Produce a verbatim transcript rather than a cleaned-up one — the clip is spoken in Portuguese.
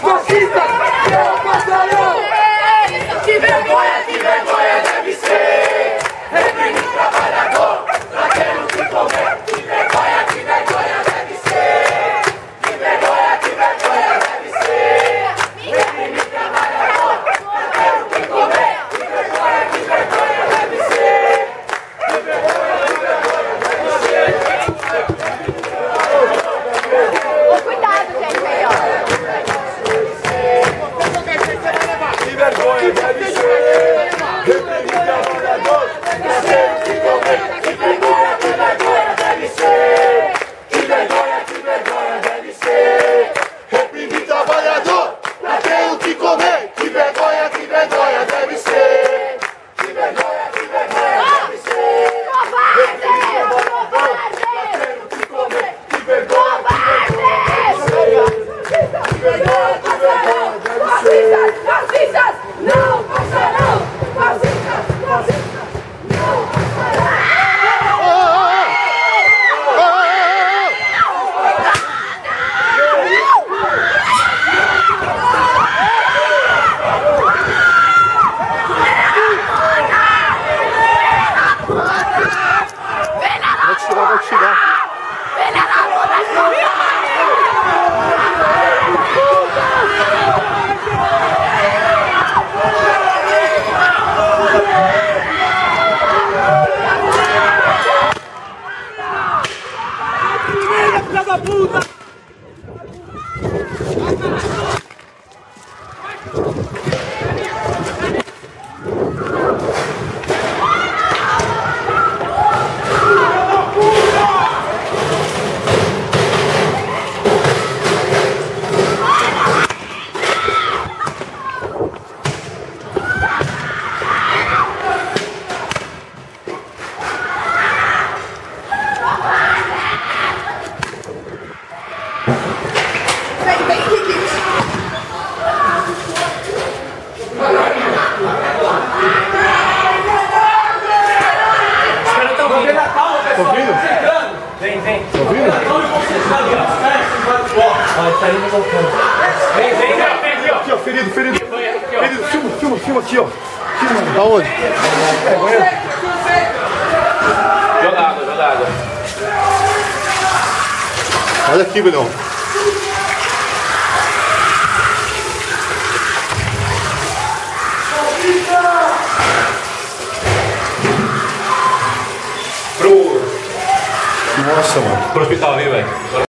fascistas não passarão. Que vergonha, que vergonha deve ser. Reprimir trabalhador, pra ter o que comer. Que vergonha, que vergonha deve ser. Que vergonha, que vergonha deve ser. Reprimir trabalhador, pra ter o que comer. Que vergonha, que vergonha deve ser. Que vergonha, que vergonha deve ser. Cuidado, gente, aí, ó. Que vergonha deve ser. Reprimir trabalhador, pra ter o que comer. Que vergonha, que vergonha deve ser. Que vergonha, que vergonha deve ser. Reprimir trabalhador, pra ter o que comer. Que vergonha, que vergonha deve ser. Que vergonha, que vergonha deve ser. Reprimir trabalhador, pra ter o que comer. Que vergonha, que vergonha deve ser. Que vergonha, que vergonha deve ser. Fascistas não passarão! Fascistas, fascistas não passarão! Vai tirar, vai tirar. Filha da puta! Vem, vem. Tá ouvindo? Ó, tá indo voltando. Vem, vem, vem, vem, ó. Aqui, ó, ferido, ferido. Ferido, filma, filma, filma aqui, ó. Filma. Da onde? Joga água, joga água. Olha aqui, Belhão. Pro... Nossa, mano. Pro hospital, viu, velho?